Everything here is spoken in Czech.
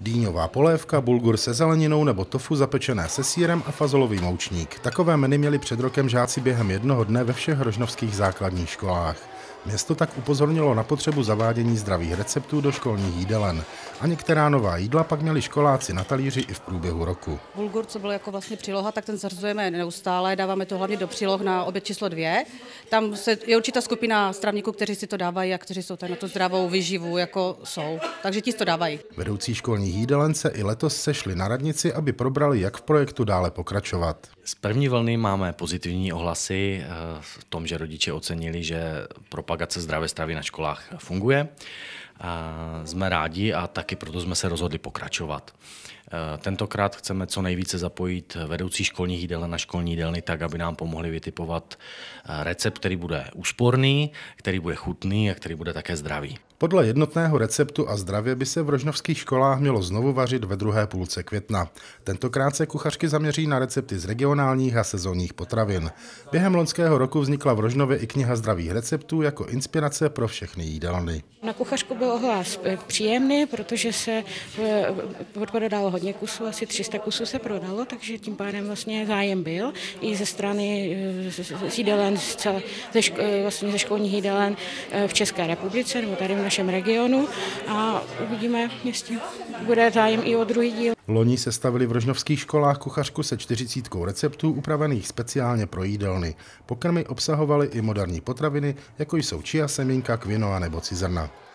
Dýňová polévka, bulgur se zeleninou nebo tofu zapečené se sýrem a fazolový moučník. Takové menu měli před rokem žáci během jednoho dne ve všech rožnovských základních školách. Město tak upozornilo na potřebu zavádění zdravých receptů do školních jídelen. A některá nová jídla pak měli školáci na talíři i v průběhu roku. Bulgur, co byl jako vlastně příloha, tak ten zařazujeme neustále, dáváme to hlavně do příloh na oběd číslo 2. Tam je určitá skupina stravníků, kteří si to dávají a kteří jsou tady na tu zdravou výživu, jako jsou. Takže ti to dávají. Vedoucí školních jídelen se i letos sešli na radnici, aby probrali, jak v projektu dále pokračovat. Z první vlny máme pozitivní ohlasy v tom, že rodiče ocenili, že propagace zdravé stravy na školách funguje. Jsme rádi a taky proto jsme se rozhodli pokračovat. Tentokrát chceme co nejvíce zapojit vedoucí školních jídelen na školní jídelny tak, aby nám pomohli vytipovat recept, který bude úsporný, který bude chutný a který bude také zdravý. Podle jednotného receptu a zdravě by se v rožnovských školách mělo znovu vařit ve druhé půlce května. Tentokrát se kuchařky zaměří na recepty z regionálních a sezónních potravin. Během loňského roku vznikla v Rožnově i kniha zdravých receptů jako inspirace pro všechny jídelny. Na kuchařku byl ohlas příjemný, protože se prodalo hodně kusů, asi 300 kusů se prodalo, takže tím pádem vlastně zájem byl i ze strany z jídelen, vlastně ze školních jídelen v České republice nebo tady v našem regionu a uvidíme, jestli bude zájem i o druhý díl. Loni sestavili v rožnovských školách kuchařku se 40 receptů upravených speciálně pro jídelny. Pokrmy obsahovaly i moderní potraviny, jako jsou chia semínka, kvinoa nebo cizrna.